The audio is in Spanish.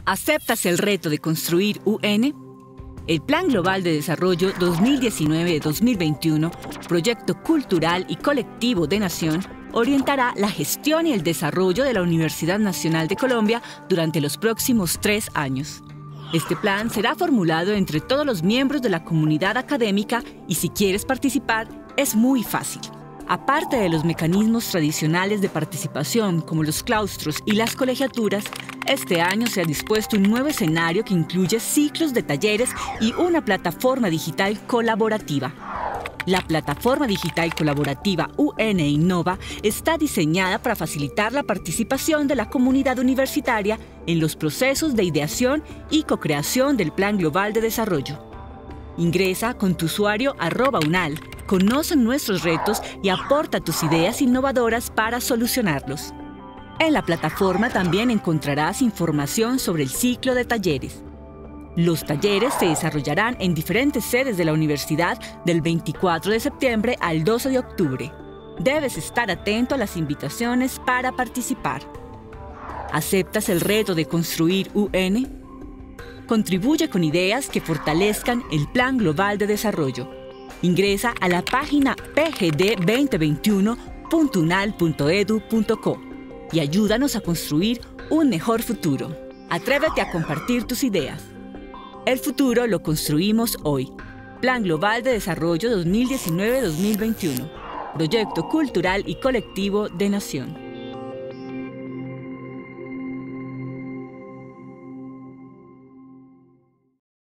¿Aceptas el reto de construir UN? El Plan Global de Desarrollo 2019-2021, proyecto cultural y colectivo de nación, orientará la gestión y el desarrollo de la Universidad Nacional de Colombia durante los próximos 3 años. Este plan será formulado entre todos los miembros de la comunidad académica y si quieres participar, es muy fácil. Aparte de los mecanismos tradicionales de participación como los claustros y las colegiaturas, este año se ha dispuesto un nuevo escenario que incluye ciclos de talleres y una plataforma digital colaborativa. La plataforma digital colaborativa UN Innova está diseñada para facilitar la participación de la comunidad universitaria en los procesos de ideación y co-creación del Plan Global de Desarrollo. Ingresa con tu usuario @unal, conoce nuestros retos y aporta tus ideas innovadoras para solucionarlos. En la plataforma también encontrarás información sobre el ciclo de talleres. Los talleres se desarrollarán en diferentes sedes de la universidad del 24 de septiembre al 12 de octubre. Debes estar atento a las invitaciones para participar. ¿Aceptas el reto de construir UN? Contribuye con ideas que fortalezcan el Plan Global de Desarrollo. Ingresa a la página pgd2021.unal.edu.co y ayúdanos a construir un mejor futuro. Atrévete a compartir tus ideas. El futuro lo construimos hoy. Plan Global de Desarrollo 2019-2021. Proyecto cultural y colectivo de nación.